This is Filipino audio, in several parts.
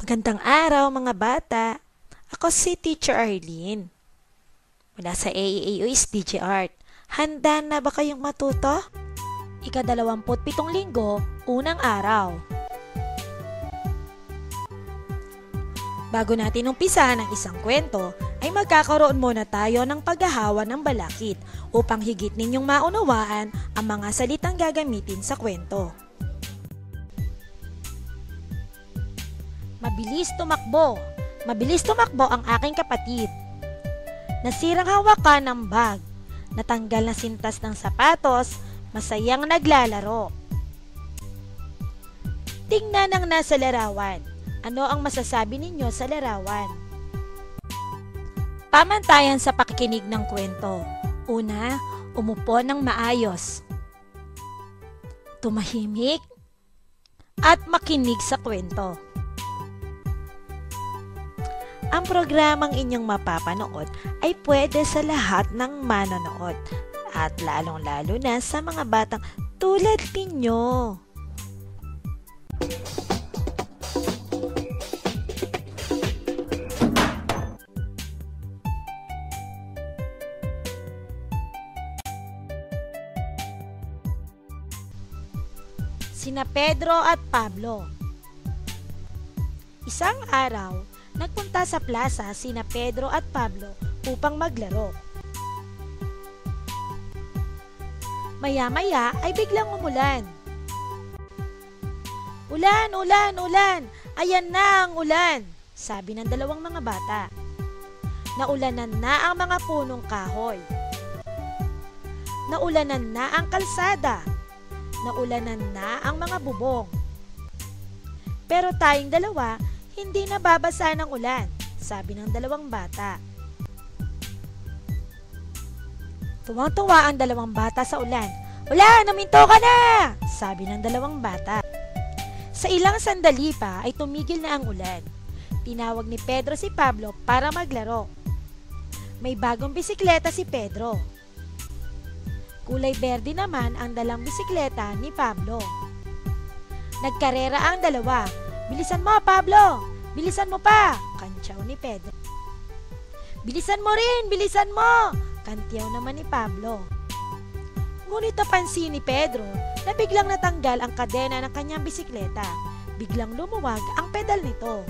Magandang araw mga bata. Ako si Teacher Arlene. Mula sa AAO's DJ Art. Handa na ba kayong matuto? Ika-27 linggo, unang araw. Bago natin umpisa ng isang kwento, ay magkakaroon muna tayo ng paghahawa ng balakid upang higit ninyong maunawaan ang mga salitang gagamitin sa kwento. Mabilis tumakbo. Mabilis tumakbo ang aking kapatid. Nasirang hawakan ng bag. Natanggal na sintas ng sapatos. Masayang naglalaro. Tingnan ang nasa larawan. Ano ang masasabi ninyo sa larawan? Pamantayan sa pakikinig ng kwento. Una, umupo ng maayos. Tumahimik at makinig sa kwento. Ang programang inyong mapapanood ay pwede sa lahat ng manonood at lalong-lalo na sa mga batang tulad ninyo. Sina Pedro at Pablo. Isang araw, nagpunta sa plaza sina Pedro at Pablo upang maglaro. Maya-maya ay biglang umulan. Ulan, ulan, ulan! Ayan na ang ulan! Sabi ng dalawang mga bata. Naulanan na ang mga punong kahoy. Naulanan na ang kalsada. Naulanan na ang mga bubong. Pero tayong dalawa, hindi nababasa ng ulan, sabi ng dalawang bata. Tuwang-tuwa ang dalawang bata sa ulan. Ulan, naminto ka na! Sabi ng dalawang bata. Sa ilang sandali pa ay tumigil na ang ulan. Tinawag ni Pedro si Pablo para maglaro. May bagong bisikleta si Pedro. Kulay berde naman ang dalang bisikleta ni Pablo. Nagkarera ang dalawa. Bilisan mo, Pablo! Bilisan mo pa! Kantyaw ni Pedro. Bilisan mo rin! Bilisan mo! Kantyaw naman ni Pablo. Ngunit napansin ni Pedro na biglang natanggal ang kadena ng kanyang bisikleta. Biglang lumuwag ang pedal nito.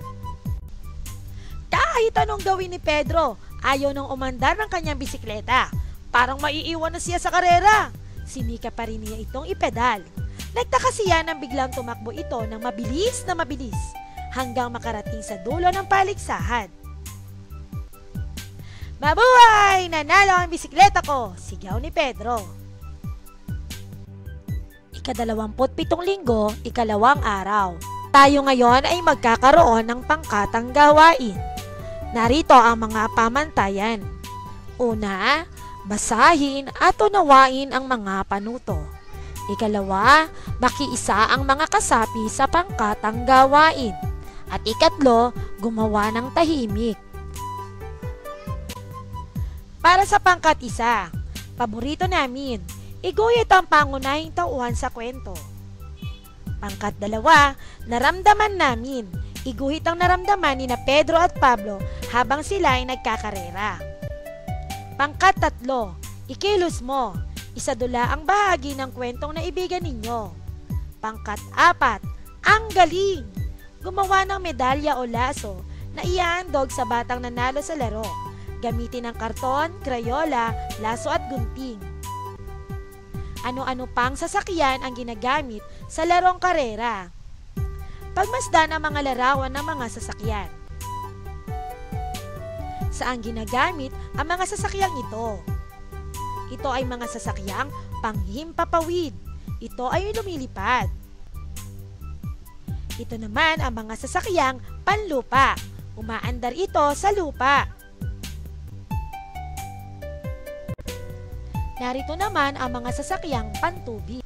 Kahit anong gawin ni Pedro, ayaw nang umandar ng kanyang bisikleta. Parang maiiwan na siya sa karera. Sinika pa rin niya itong ipedal. Nagtaka siya nang biglang tumakbo ito ng mabilis na mabilis hanggang makarating sa dulo ng paligsahan. Mabuhay! Nanalo ang bisikleta ko! Sigaw ni Pedro. Ika-27 linggo, ikalawang araw. Tayo ngayon ay magkakaroon ng pangkatang gawain. Narito ang mga pamantayan. Una, basahin at unawain ang mga panuto. Ikalawa, makiisa ang mga kasapi sa pangkatang gawain. At ikatlo, gumawa ng tahimik. Para sa pangkat isa, paborito namin, iguhit ang pangunahing tauhan sa kwento. Pangkat dalawa, naramdaman namin, iguhit ang naramdaman ni na Pedro at Pablo habang sila ay nagkakarera. Pangkat tatlo, ikilos mo, isadula ang bahagi ng kwentong naibigan ninyo. Pangkat apat, ang galing! Gumawa ng medalya o laso na iaandog sa batang nanalo sa laro. Gamitin ang karton, krayola, laso at gunting. Ano-ano pang sasakyan ang ginagamit sa larong karera? Pagmasdan ang mga larawan ng mga sasakyan. Saan ginagamit ang mga sasakyang ito? Ito ay mga sasakyang panghimpapawid. Ito ay lumilipad. Ito naman ang mga sasakyang panlupa. Umaandar ito sa lupa. Narito naman ang mga sasakyang pantubig.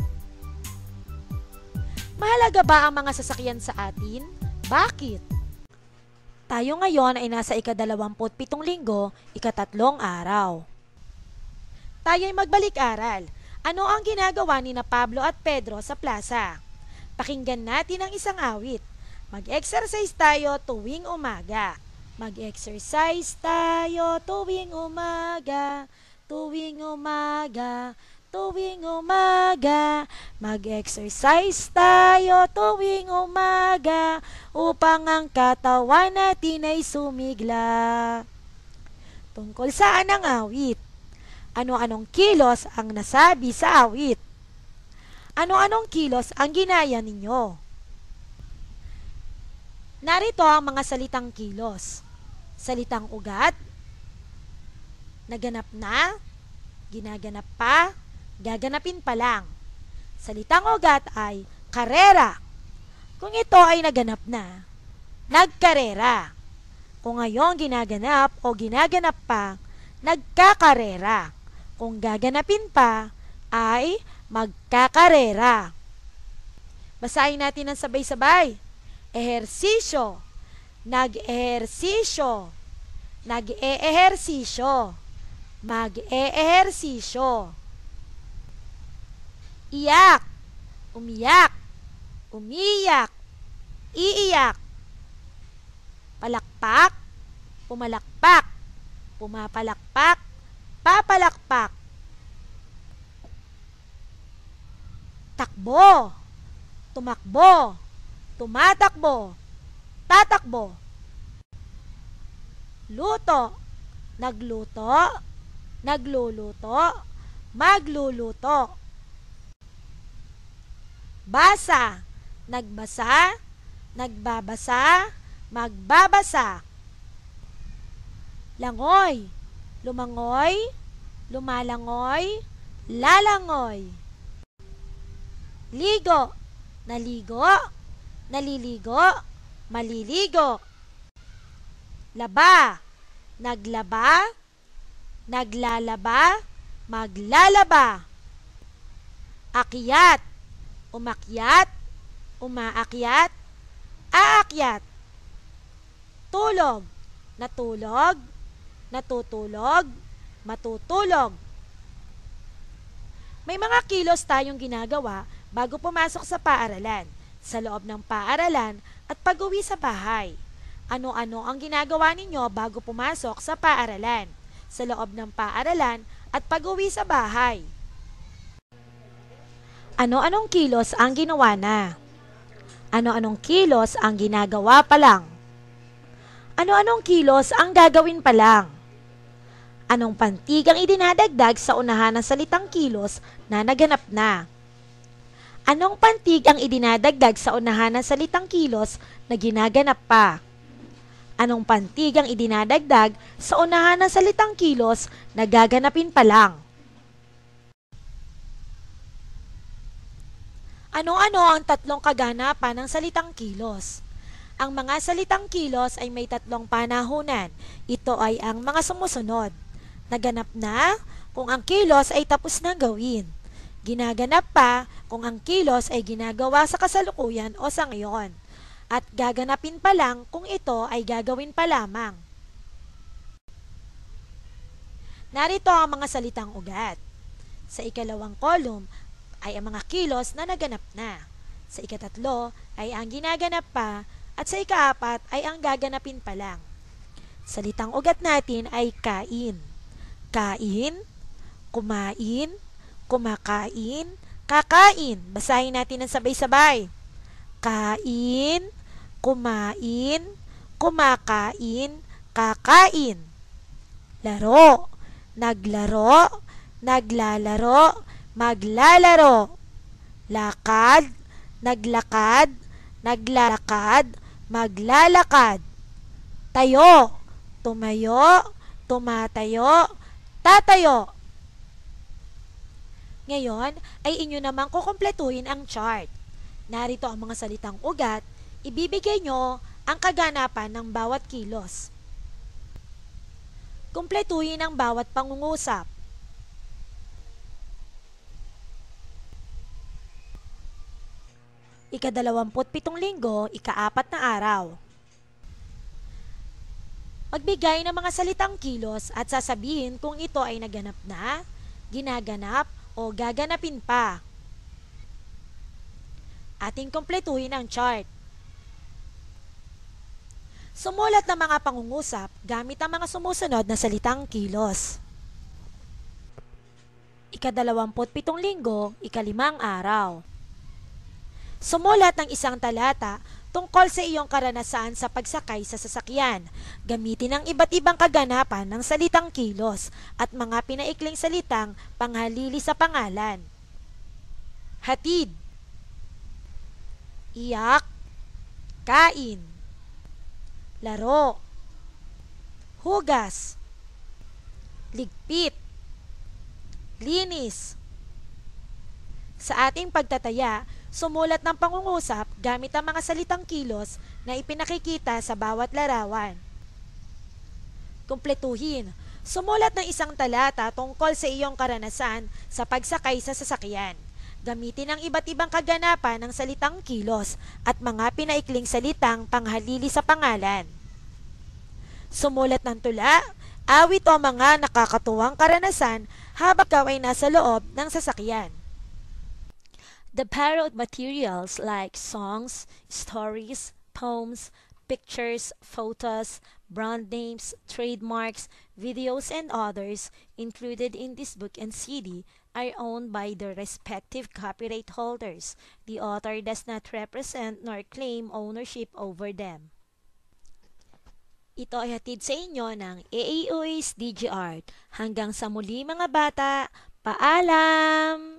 Mahalaga ba ang mga sasakyan sa atin? Bakit? Tayo ngayon ay nasa ika-27 linggo, ika-3 araw. Tayo ay magbalik-aral. Ano ang ginagawa ni na Pablo at Pedro sa plaza? Pakinggan natin ang isang awit. Mag-exercise tayo tuwing umaga. Mag-exercise tayo tuwing umaga, tuwing umaga, tuwing umaga. Mag-exercise tayo tuwing umaga upang ang katawan natin ay sumigla. Tungkol saan ang awit? Ano-anong kilos ang nasabi sa awit? Ano-anong kilos ang ginaya ninyo? Narito ang mga salitang kilos. Salitang ugat, naganap na, ginaganap pa, gaganapin pa lang. Salitang ugat ay karera. Kung ito ay naganap na, nagkarera. Kung ngayon ginaganap o ginaganap pa, nagkakarera. Kung gaganapin pa, ay magkakarera. Basahin natin ng sabay-sabay. Ehersisyo, nag-ehersisyo, nag-e-ehersisyo, mag-e-ehersisyo. Iyak, umiyak, umiyak, iiyak. Palakpak, pumalakpak, pumapalakpak, papalakpak. Takbo, tumakbo, tumatakbo, tatakbo. Luto, nagluto, nagluluto, magluluto. Basa, nagbasa, nagbabasa, magbabasa. Langoy, lumangoy, lumalangoy, lalangoy. Ligo, naligo, naliligo, maliligo. Laba, naglaba, naglalaba, maglalaba. Akyat, umakyat, umaakyat, aakyat. Tulog, natulog, natutulog, matutulog. May mga kilos tayong ginagawa bago pumasok sa paaralan, sa loob ng paaralan at pag-uwi sa bahay. Ano-ano ang ginagawa ninyo bago pumasok sa paaralan, sa loob ng paaralan at pag-uwi sa bahay? Ano-anong kilos ang ginawa na? Ano-anong kilos ang ginagawa pa lang? Ano-anong kilos ang gagawin pa lang? Anong pantig ang idinadagdag sa unahan ng salitang kilos na naganap na? Anong pantig ang idinadagdag sa unahan ng salitang kilos na ginaganap pa? Anong pantig ang idinadagdag sa unahan ng salitang kilos na gaganapin pa lang? Ano-ano ang tatlong kaganapan ng salitang kilos? Ang mga salitang kilos ay may tatlong panahunan. Ito ay ang mga sumusunod. Naganap na kung ang kilos ay tapos na gawin. Ginaganap pa kung ang kilos ay ginagawa sa kasalukuyan o sa ngayon. At gaganapin pa lang kung ito ay gagawin pa lamang. Narito ang mga salitang ugat. Sa ikalawang kolum ay ang mga kilos na naganap na. Sa ikatatlo ay ang ginaganap pa at sa ikaapat ay ang gaganapin pa lang. Salitang ugat natin ay kain. Kain, kumain, kumakain, kakain. Basahin natin ng sabay-sabay. Kain, kumain, kumakain, kakain. Laro, naglaro, naglalaro, maglalaro. Lakad, naglakad, naglalakad, maglalakad. Tayo, tumayo, tumatayo, tatayo. Ngayon ay inyo namang kukumpletuhin ang chart. Narito ang mga salitang ugat, ibibigay nyo ang kaganapan ng bawat kilos. Kumpletuhin ang bawat pangungusap. Ika-27 linggo, ika-4 na araw. Magbigay ng mga salitang kilos at sasabihin kung ito ay naganap na, ginaganap o gaganapin pa. Ating kumpletuhin ang chart. Sumulat ng mga pangungusap gamit ang mga sumusunod na salitang kilos. Ika-27 linggo, ika-5 araw. Sumulat ng isang talata tungkol sa iyong karanasan sa pagsakay sa sasakyan. Gamitin ang iba't ibang kaganapan ng salitang kilos at mga pinaikling salitang panghalili sa pangalan. Hatid, iyak, kain, laro, hugas, ligpit, linis. Sa ating pagtataya, sumulat ng pangungusap gamit ang mga salitang kilos na ipinakikita sa bawat larawan. Kumpletuhin, sumulat ng isang talata tungkol sa iyong karanasan sa pagsakay sa sasakyan. Gamitin ang iba't ibang kaganapan ng salitang kilos at mga pinaikling salitang panghalili sa pangalan. Sumulat ng tula, awit o mga nakakatuwang karanasan habang ikaw ay nasa loob ng sasakyan. The borrowed materials like songs, stories, poems, pictures, photos, brand names, trademarks, videos, and others included in this book and CD are owned by their respective copyright holders. The author does not represent nor claim ownership over them. Ito ay hatid sa inyo ng AAOS DG Art. Hanggang sa muli mga bata, paalam!